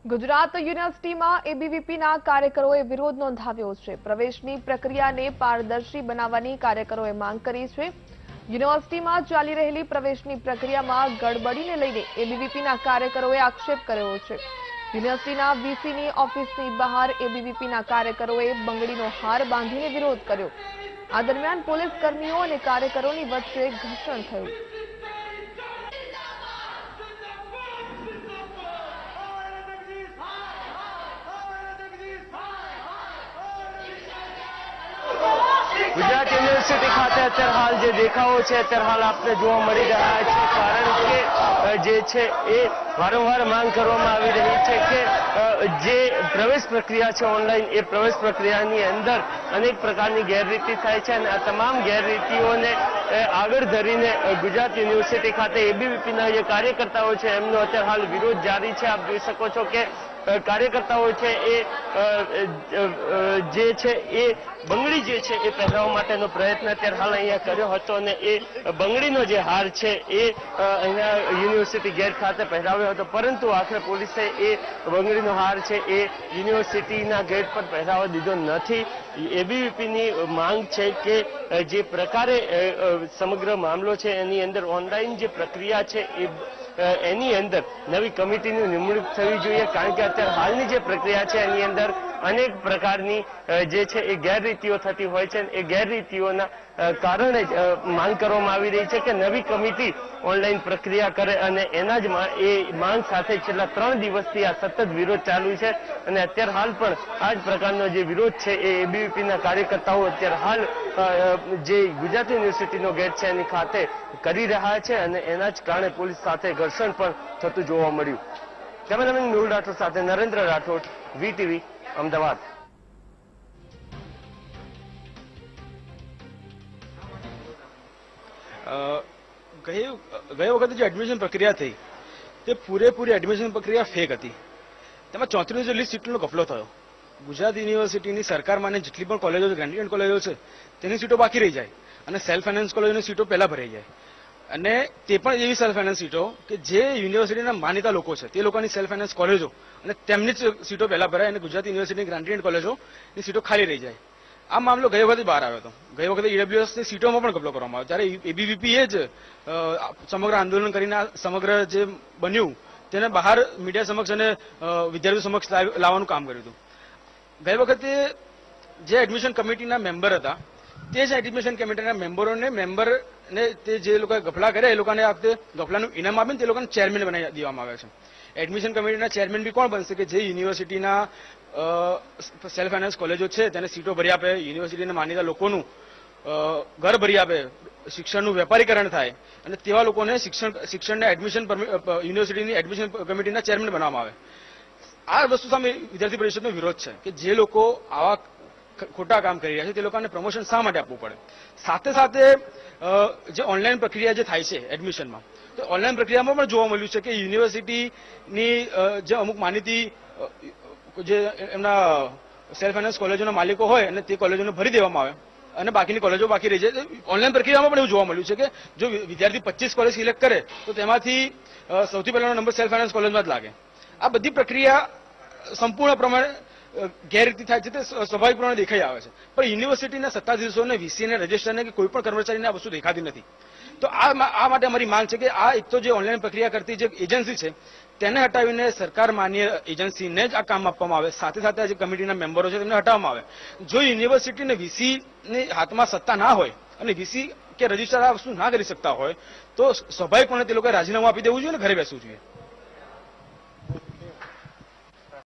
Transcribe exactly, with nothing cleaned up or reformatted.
ગુજરાત યુનિવર્સિટીમાં એબીવીપીના કાર્યકરોએ વિરોધ નોંધાવ્યો છે। પ્રવેશની પ્રક્રિયાને પારદર્શી બનાવવાની કાર્યકરોએ માંગ કરી છે। યુનિવર્સિટીમાં ચાલી રહેલી પ્રવેશની પ્રક્રિયામાં ગડબડીને લઈને એબીવીપીના કાર્યકરોએ આક્ષેપ કર્યો છે। યુનિવર્સિટીના વીસીની ઓફિસની બહાર એબીવીપીના કાર્યકરોએ બંગડીનો હાર બાંધીને વિરોધ કર્યો। આ દરમિયાન પોલીસ કર્મીઓ અને કાર્યકરોની વચ્ચે ઘર્ષણ થયું। गुजरात यूनिवर्सिटी खाते अत्यार हाल जो देखावो छे अत्यार हाल आपने जोवा मळी रह्या छे कारण के जे छे ए वारंवार मांग करवामां आवी रही छे के जे प्रवेश प्रक्रिया छे ऑनलाइन ए प्रवेश प्रक्रियानी अंदर अनेक प्रकारनी गैररीति थाय छे अने आ तमाम गैररीतिओने आगळ धरीने गुजरात यूनिवर्सिटी खाते एबीवीपीना जे कार्यकर्ताओ छे एमनो अत्यार हाल विरोध जारी छे। आप जोई शको छो के कार्यकर्ताओ छे ए जे छे ए બંગડી જે છે એ પહેરવા માટેનો પ્રયત્ન અત્યારે હાલ અહીંયા કર્યો હતો અને એ બંગડીનો જે હાર છે એ અહીંયા યુનિવર્સિટી ગેટ ખાતે પહેરાવ્યો હતો, પરંતુ આખરે પોલીસે એ બંગડીનો હાર છે એ યુનિવર્સિટીના ગેટ પર પહેરાવવા દીધો નથી। એબીવીપીની માંગ છે કે જે પ્રકારે સમગ્ર મામલો છે એની અંદર ઓનલાઈન જે પ્રક્રિયા છે એ એની અંદર નવી કમિટીની નિમણૂક થવી જોઈએ, કારણ કે અત્યારે હાલની જે પ્રક્રિયા છે એની અંદર અનેક પ્રકારની જે છે એ ગેરરીતિઓ થતી હોય છે। એ ગેરરીતિઓના કારણે જ માંગ કરવામાં આવી રહી છે કે નવી કમિટી ઓનલાઈન પ્રક્રિયા કરે અને એના જ એ માંગ સાથે છેલ્લા ત્રણ દિવસથી આ સતત વિરોધ ચાલુ છે અને અત્યારે હાલ પણ આ જ પ્રકારનો જે વિરોધ છે એ એબીવીપીના કાર્યકર્તાઓ અત્યારે હાલ જે ગુજરાત યુનિવર્સિટીનો ગેટ છે એની ખાતે કરી રહ્યા છે અને એના જ કારણે પોલીસ સાથે ઘર્ષણ પણ થતું જોવા મળ્યું। કેમેરામેન મેહુલ રાઠોડ સાથે નરેન્દ્ર રાઠોડ, વીટીવી, અમદાવાદ। गए वक्त जो एडमिशन प्रक्रिया थी ते पूरेपूरी एडमिशन प्रक्रिया फेक थी। तेमां चौतरीस जेटली सीटों गफलो थयो। गुजरात यूनिवर्सिटी सरकार माने जेटली पण कॉलेजो ग्रेजुएट कॉलेजो छे तेनी सीटो बाकी रही जाए अने सेल्फ फाइनेंस कॉलेजोनी सीटो पहेला भराई जाए अने ते पण एवी सेल्फ फाइनेंस सीटो के जे यूनिवर्सिटीना मान्यता लोको छे ते लोकोनी सेल्फ फाइनेंस कॉलेजो अने तेमनी ज सीटो पहेला भराय अने गुजरात यूनिवर्सिटी ग्रेजुएट कॉलेजोनी सीटो खाली रही जाए। आ मामलो गई वखते बहार आव्यो हतो। गई वखते ईडब्ल्यूएस ની સીટોમાં પણ ગફલો કરવામાં આવ્યો, ત્યારે એબીવીપીએ જ સમગ્ર આંદોલન કરીને સમગ્ર જે બન્યું તેને બહાર મીડિયા સમક્ષ અને વિદ્યાર્થીઓ સમક્ષ લાવવાનું કામ કર્યું હતું। ગઈ વખતે જે એડમિશન કમિટીના મેમ્બર હતા તે જ એડમિશન કમિટીના મેમ્બરોને મેમ્બરને તે જે લોકોએ ગફલા કર્યા એ લોકોને આ વખતે ગફલાનું ઇનામ આપીને તે લોકોને ચેરમેન બનાવી દેવામાં આવ્યા છે। એડમિશન કમિટીના ચેરમેન બી કોણ બનશે કે જે યુનિવર્સિટીના સેલ્ફ ફાઇનાન્સ કોલેજો છે તેને સીટો ભરી આપે, યુનિવર્સિટીના માન્યતા લોકોનું ઘર ભરી આપે, શિક્ષણનું વેપારીકરણ થાય અને તેવા લોકોને શિક્ષણ શિક્ષણના એડમિશન યુનિવર્સિટીની એડમિશન કમિટીના ચેરમેન બનાવવામાં આવે। આ વસ્તુ સામે વિદ્યાર્થી પરિષદનો વિરોધ છે કે જે લોકો આવા ખોટા કામ કરી રહ્યા છે તે લોકોને પ્રમોશન શા માટે આપવું પડે। સાથે સાથે જે ઓનલાઈન પ્રક્રિયા જે થાય છે એડમિશનમાં, તો ઓનલાઈન પ્રક્રિયામાં પણ જોવા મળ્યું છે કે યુનિવર્સિટીની જે અમુક માન્યતી જે એમના સેલ્ફ ફાઇનાન્સ કોલેજોના માલિકો હોય અને તે કોલેજોને ભરી દેવામાં આવે અને બાકીની કોલેજો બાકી રહી જાય। ઓનલાઈન પ્રક્રિયામાં પણ એવું જોવા મળ્યું છે કે જો વિદ્યાર્થી પચીસ કોલેજ સિલેક્ટ કરે તો તેમાંથી સૌથી પહેલાનો નંબર સેલ્ફ ફાઇનાન્સ કોલેજમાં જ લાગે। આ બધી પ્રક્રિયા સંપૂર્ણ પ્રમાણે ગેરરીતિ થાય છે તે સ્વાભાવિક પ્રમાણે દેખાઈ આવે છે, પણ યુનિવર્સિટીના સત્તાધીશોને, વીસીને, રજિસ્ટ્રારને કે કોઈ પણ કર્મચારીને આ વસ્તુ દેખાતી નથી। તો આ આ માટે અમારી માંગ છે કે આ એક તો જે ઓનલાઈન પ્રક્રિયા કરતી જે એજન્સી છે તેને હટાવીને સરકાર માન્ય એજન્સીને જ આ કામ આપવામાં આવે, સાથે સાથે આ જે કમિટીના મેમ્બરો છે તેમને હટાવવામાં આવે। જો યુનિવર્સિટીને વીસીની હાથમાં સત્તા ના હોય અને વીસી કે રજિસ્ટ્રાર આ વસ્તુ ના કરી શકતા હોય તો સ્વાભાવિકપણે તે લોકોએ રાજીનામું આપી દેવું જોઈએ અને ઘરે બેસવું જોઈએ।